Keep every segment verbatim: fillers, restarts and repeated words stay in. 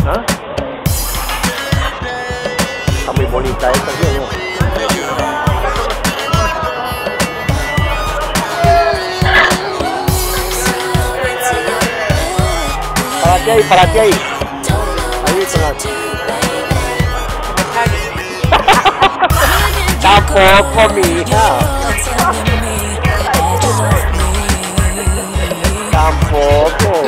¿Ah? Está muy bonita esta, ¿sí, no? Para ti ahí, para ti ahí. Ahí con la... Tampoco, mi hija. Tampoco.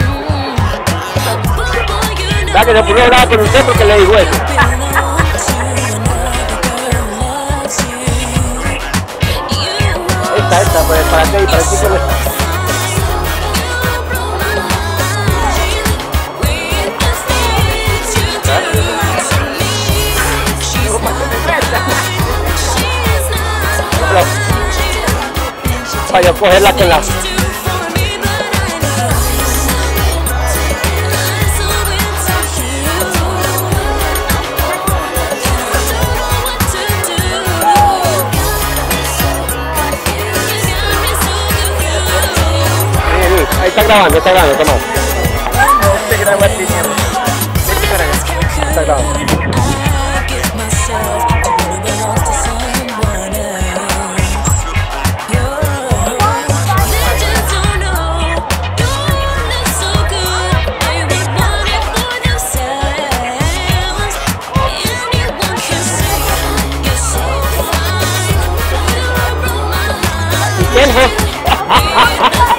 Ya que se puso brava con usted porque le digo eso. Esta, esta, pues para ti ahí, para ti con esta. Vaya a cogerla con la... Ahí está grabando, está grabando, toma. No se graba el dinero. Vete para allá. Está grabando. ¿Quién fue?